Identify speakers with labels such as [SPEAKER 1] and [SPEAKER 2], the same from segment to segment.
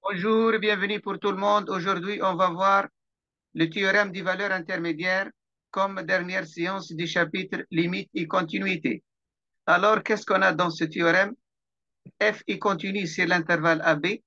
[SPEAKER 1] Bonjour, bienvenue pour tout le monde. Aujourd'hui, on va voir le théorème des valeurs intermédiaires comme dernière séance du chapitre limite et continuité. Alors, qu'est-ce qu'on a dans ce théorème? F est continu sur l'intervalle AB.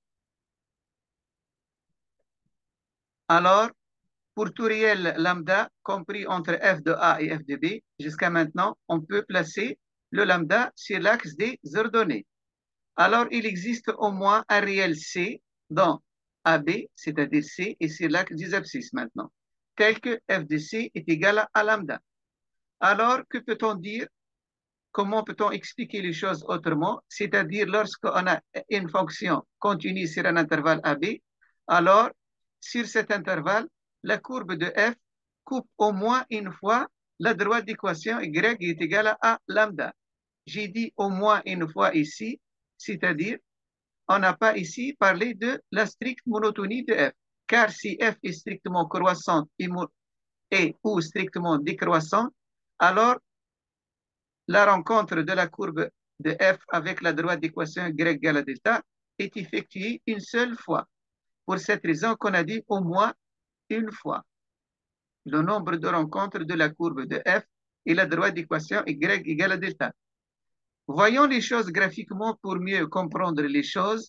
[SPEAKER 1] Alors, pour tout réel lambda compris entre f de A et f de B, jusqu'à maintenant, on peut placer le lambda sur l'axe des ordonnées. Alors, il existe au moins un réel C dans AB, c'est-à-dire C, et sur l'axe des abscisses maintenant, tel que f de C est égal à lambda. Alors, que peut-on dire? Comment peut-on expliquer les choses autrement? C'est-à-dire, lorsqu'on a une fonction continue sur un intervalle AB, alors, sur cet intervalle, la courbe de f coupe au moins une fois la droite d'équation y est égale à lambda. J'ai dit au moins une fois ici, c'est-à-dire, on n'a pas ici parlé de la stricte monotonie de f. Car si f est strictement croissante et ou strictement décroissante, alors la rencontre de la courbe de f avec la droite d'équation y égale à delta est effectuée une seule fois. Pour cette raison qu'on a dit au moins une fois. Le nombre de rencontres de la courbe de f et la droite d'équation y égale à delta. Voyons les choses graphiquement pour mieux comprendre les choses.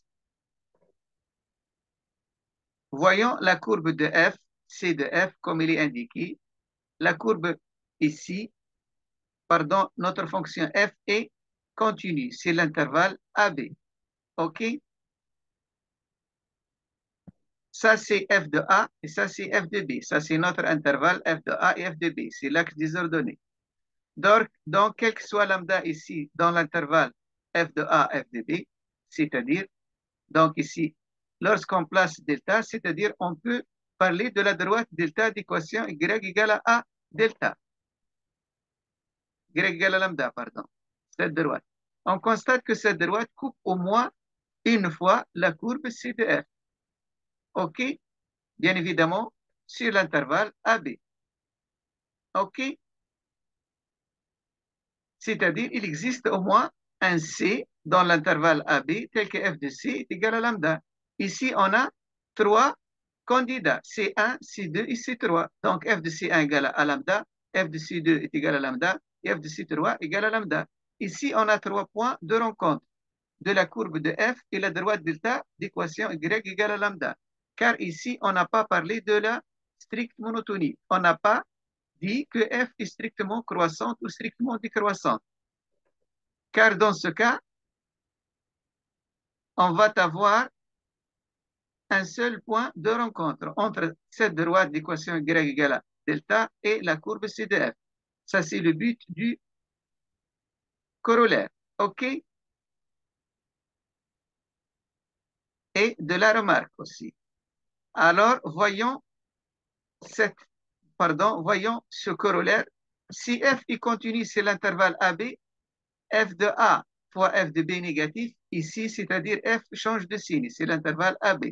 [SPEAKER 1] Voyons la courbe de f, C de f, comme il est indiqué. La courbe ici, pardon, notre fonction f est continue, c'est l'intervalle AB. OK? Ça, c'est f de A et ça, c'est f de B. Ça, c'est notre intervalle f de A et f de B. C'est l'axe des ordonnées. Donc, quel que soit lambda ici dans l'intervalle f de A, f de B, c'est-à-dire, donc ici, lorsqu'on place delta, c'est-à-dire on peut parler de la droite delta d'équation y égale à A delta. Y égale à lambda, pardon. Cette droite. On constate que cette droite coupe au moins une fois la courbe C de F. OK? Bien évidemment, sur l'intervalle AB. OK? C'est-à-dire, il existe au moins un C dans l'intervalle AB tel que f de C est égal à lambda. Ici, on a trois candidats, C1, C2 et C3. Donc, f de C1 égale à lambda, f de C2 est égal à lambda et f de C3 égale à lambda. Ici, on a 3 points de rencontre de la courbe de f et la droite delta d'équation y égale à lambda. Car ici, on n'a pas parlé de la stricte monotonie. On n'a pas dit que f est strictement croissante ou strictement décroissante. Car dans ce cas, on va avoir un seul point de rencontre entre cette droite d'équation y égale à delta et la courbe C de f. Ça, c'est le but du corollaire. OK? Et de la remarque aussi. Alors, voyons ce corollaire. Si f est continu sur l'intervalle AB, f de A fois f de B négatif, ici, c'est-à-dire f change de signe, c'est l'intervalle AB.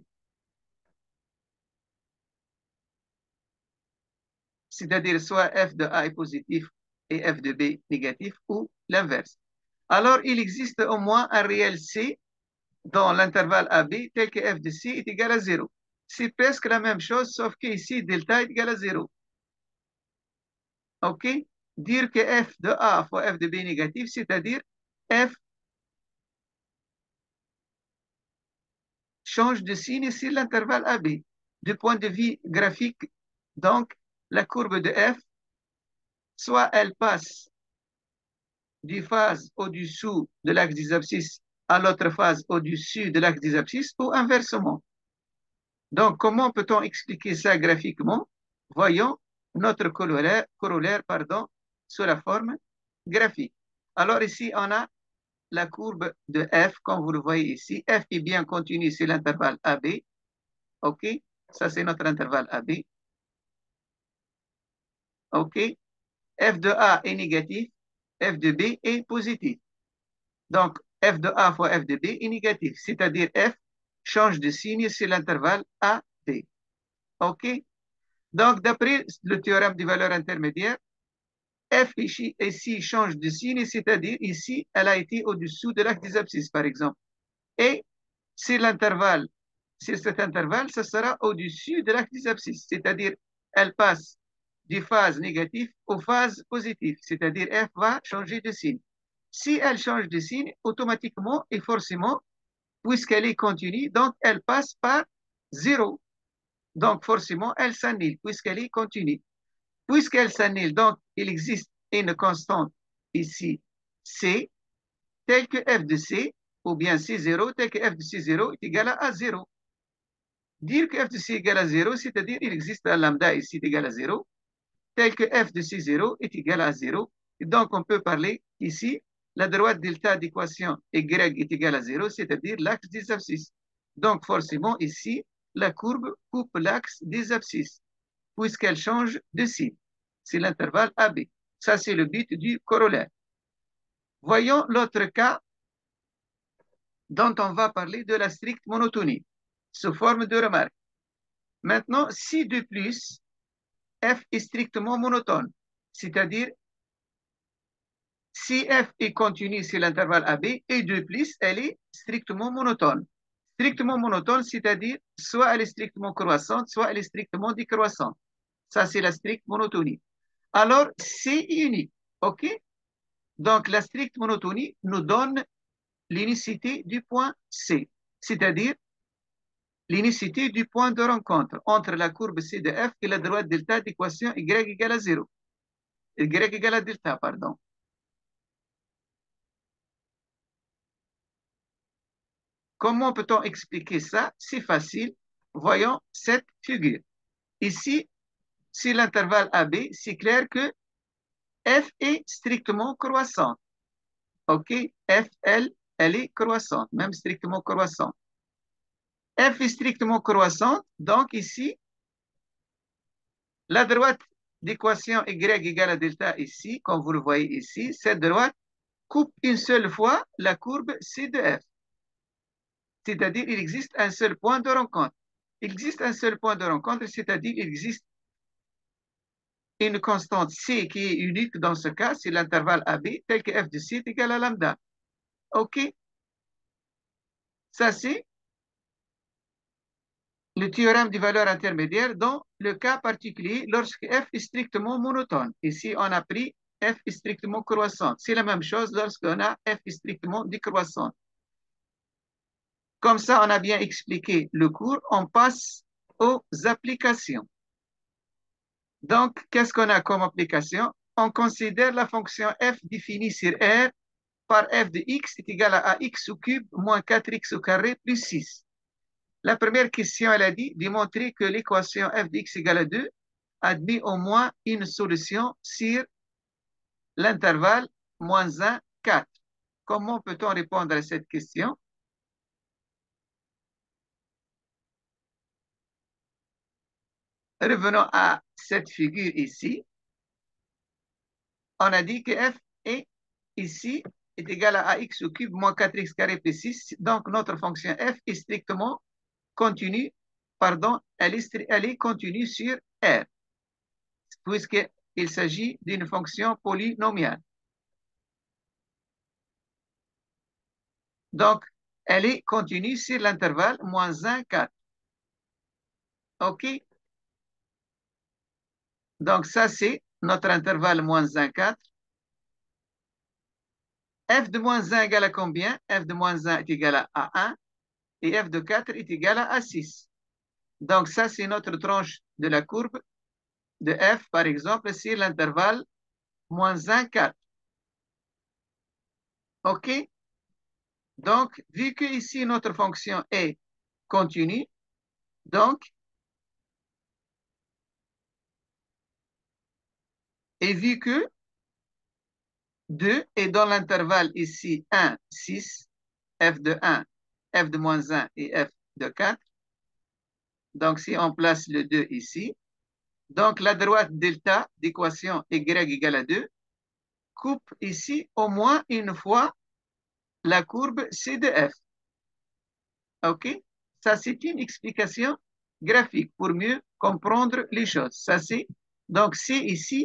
[SPEAKER 1] C'est-à-dire soit f de A est positif et f de B négatif ou l'inverse. Alors, il existe au moins un réel C dans l'intervalle AB tel que f de C est égal à 0. C'est presque la même chose, sauf qu'ici, delta est égal à 0. OK? Dire que f de A fois f de B négatif, c'est-à-dire f change de signe sur l'intervalle AB. Du point de vue graphique, donc, la courbe de f, soit elle passe d'une phase au-dessous de l'axe des abscisses à l'autre phase au-dessus de l'axe des abscisses ou inversement. Donc, comment peut-on expliquer ça graphiquement? Voyons notre corollaire sous la forme graphique. Alors ici, on a la courbe de f, comme vous le voyez ici. F est bien continue sur l'intervalle AB. OK? Ça, c'est notre intervalle AB. OK? F de A est négatif, F de B est positif. Donc, f de A fois f de B est négatif, c'est-à-dire f change de signe sur l'intervalle AD. OK? Donc, d'après le théorème des valeurs intermédiaires, f ici change de signe, c'est-à-dire ici, elle a été au-dessous de l'axe des abscisses, par exemple. Et sur l'intervalle sur cet intervalle, ce sera au-dessus de l'axe des abscisses, c'est-à-dire elle passe du phase négative aux phases positives, c'est-à-dire F va changer de signe. Si elle change de signe, automatiquement et forcément, puisqu'elle est continue, donc elle passe par 0. Donc forcément, elle s'annule puisqu'elle est continue. Puisqu'elle s'annule, donc il existe une constante ici, C, telle que f de C, ou bien C0, tel que f de C0 est égal à 0. Dire que f de C est égal à 0, c'est-à-dire qu'il existe un lambda ici égal à 0, tel que f de C0 est égal à 0. Et donc, on peut parler ici, la droite delta d'équation y est égale à 0, c'est-à-dire l'axe des abscisses. Donc, forcément, ici, la courbe coupe l'axe des abscisses, puisqu'elle change de signe. C'est l'intervalle AB. Ça, c'est le but du corollaire. Voyons l'autre cas dont on va parler de la stricte monotonie, sous forme de remarque. Maintenant, si 2 plus, f est strictement monotone, c'est-à-dire si f est continue sur l'intervalle AB, et 2 plus, elle est strictement monotone. Strictement monotone, c'est-à-dire soit elle est strictement croissante, soit elle est strictement décroissante. Ça, c'est la stricte monotonie. Alors, c'est unique, OK? Donc, la stricte monotonie nous donne l'unicité du point C, c'est-à-dire l'unicité du point de rencontre entre la courbe C de f et la droite delta d'équation y égale à 0. Y égale à delta, pardon. Comment peut-on expliquer ça? C'est facile. Voyons cette figure. Ici, sur l'intervalle AB, c'est clair que f est strictement croissante. OK? F, elle est croissante, même strictement croissante. F est strictement croissante, donc ici, la droite d'équation y égale à delta ici, comme vous le voyez ici, cette droite coupe une seule fois la courbe C de F. C'est-à-dire il existe un seul point de rencontre. Il existe un seul point de rencontre, c'est-à-dire il existe une constante C qui est unique dans ce cas, c'est l'intervalle AB, tel que F de C est égal à lambda. OK? Ça, c'est le théorème des valeurs intermédiaires dans le cas particulier lorsque f est strictement monotone. Ici, on a pris f est strictement croissante. C'est la même chose lorsqu'on a f est strictement décroissante. Comme ça, on a bien expliqué le cours. On passe aux applications. Donc, qu'est-ce qu'on a comme application? On considère la fonction f définie sur R par f de x est égal à ax au cube moins 4x au carré plus 6. La première question, elle a dit démontrer que l'équation f de x égale à 2 admet au moins une solution sur l'intervalle moins 1, 4. Comment peut-on répondre à cette question? Revenons à cette figure ici. On a dit que f est ici est égal à ax au cube moins 4x carré plus 6. Donc, notre fonction f est strictement continue, pardon, elle est continue sur R, puisqu'il s'agit d'une fonction polynomiale. Donc, elle est continue sur l'intervalle moins 1, 4. OK? Donc, ça, c'est notre intervalle moins 1, 4. F de moins 1 égale à combien? F de moins 1 est égal à 1 et F de 4 est égal à 6. Donc, ça, c'est notre tranche de la courbe de F, par exemple, sur l'intervalle moins 1, 4. OK? Donc, vu que ici, notre fonction est continue, donc, et vu que 2 est dans l'intervalle ici 1, 6, f de 1, f de moins 1 et f de 4. Donc, si on place le 2 ici, donc la droite delta d'équation y égale à 2 coupe ici au moins une fois la courbe C de f. OK? Ça, c'est une explication graphique pour mieux comprendre les choses. Ça, c'est donc C ici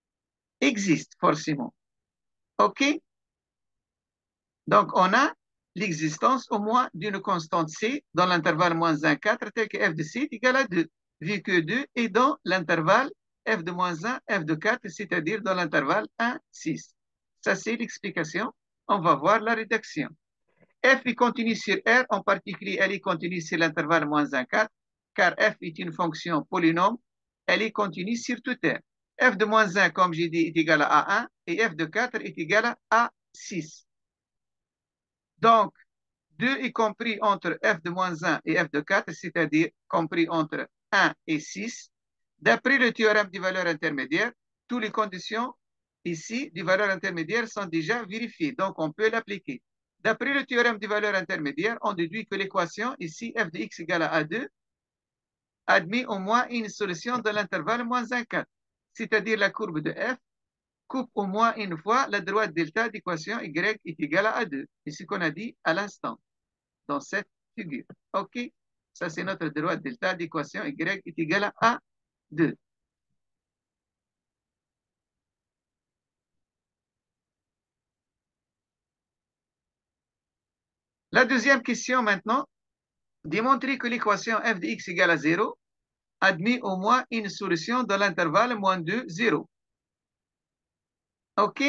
[SPEAKER 1] existe forcément. OK? Donc, on a l'existence au moins d'une constante C dans l'intervalle moins 1, 4, tel que f de C est égal à 2, vu que 2 est dans l'intervalle f de moins 1, f de 4, c'est-à-dire dans l'intervalle 1, 6. Ça, c'est l'explication. On va voir la rédaction. F est continue sur R, en particulier, elle est continue sur l'intervalle moins 1, 4, car f est une fonction polynôme, elle est continue sur tout R. F de moins 1, comme j'ai dit, est égal à A1, et f de 4 est égal à A6. Donc, 2 est compris entre f de moins 1 et f de 4, c'est-à-dire compris entre 1 et 6. D'après le théorème des valeurs intermédiaires, toutes les conditions ici des valeurs intermédiaires sont déjà vérifiées, donc on peut l'appliquer. D'après le théorème des valeurs intermédiaires, on déduit que l'équation ici, f de x égale à A2, admet au moins une solution de l'intervalle moins 1, 4, c'est-à-dire la courbe de f coupe au moins une fois la droite delta d'équation y est égale à A2. C'est ce qu'on a dit à l'instant dans cette figure. OK? Ça, c'est notre droite delta d'équation y est égale à A2. La deuxième question maintenant, démontrer que l'équation f de x égale à 0 admet au moins une solution dans l'intervalle moins 2, 0. OK?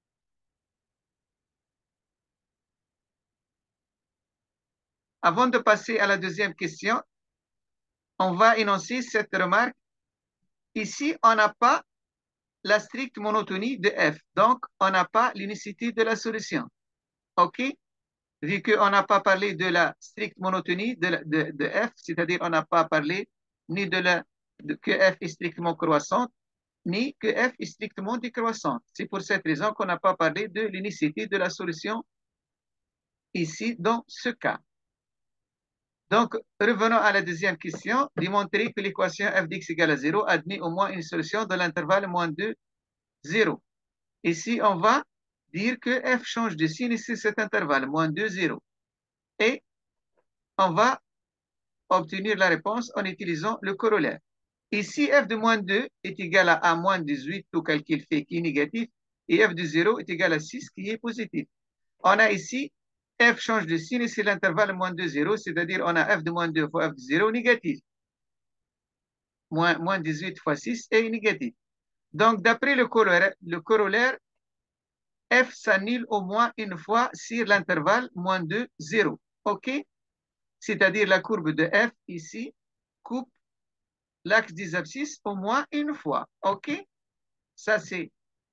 [SPEAKER 1] Avant de passer à la deuxième question, on va énoncer cette remarque. Ici, on n'a pas la stricte monotonie de f, donc on n'a pas l'unicité de la solution. OK? Vu qu'on n'a pas parlé de la stricte monotonie de f, c'est-à-dire on n'a pas parlé ni que f est strictement croissante, ni que f est strictement décroissante. C'est pour cette raison qu'on n'a pas parlé de l'unicité de la solution ici dans ce cas. Donc, revenons à la deuxième question. Démontrer que l'équation f d'x égale à 0 admet au moins une solution dans l'intervalle moins 2, 0. Ici, on va dire que f change de signe ici cet intervalle, moins 2, 0. Et on va obtenir la réponse en utilisant le corollaire. Ici, f de moins 2 est égal à A moins 18, tout calcul fait, qui est négatif, et f de 0 est égal à 6, qui est positif. On a ici, f change de signe, c'est l'intervalle moins 2, 0, c'est-à-dire on a f de moins 2 fois f de 0 négatif. Moins 18 fois 6 est négatif. Donc, d'après le corollaire, f s'annule au moins une fois sur l'intervalle moins 2, 0. OK? C'est-à-dire la courbe de f ici coupe l'axe des abscisses au moins une fois. OK? Ça, c'est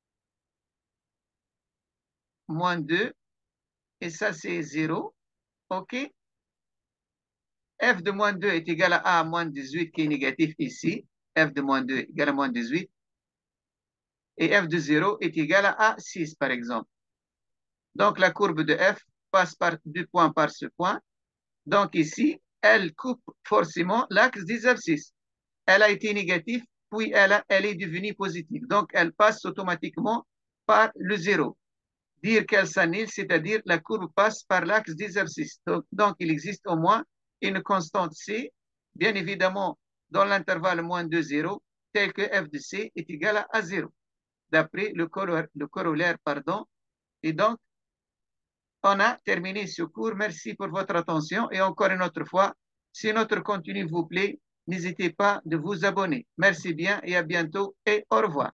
[SPEAKER 1] moins 2 et ça, c'est 0. OK? F de moins 2 est égal à A moins 18 qui est négatif ici. F de moins 2 est égal à moins 18. Et F de 0 est égal à A6 par exemple. Donc la courbe de F passe par deux points par ce point. Donc ici, elle coupe forcément l'axe des abscisses. Elle a été négative, puis elle est devenue positive. Donc elle passe automatiquement par le 0. Dire qu'elle s'annule, c'est-à-dire la courbe passe par l'axe des abscisses. Donc il existe au moins une constante C, bien évidemment dans l'intervalle moins 2, 0, tel que f de C est égal à 0, d'après le corollaire. Et donc, on a terminé ce cours. Merci pour votre attention. Et encore une autre fois, si notre contenu vous plaît, n'hésitez pas de vous abonner. Merci bien et à bientôt et au revoir.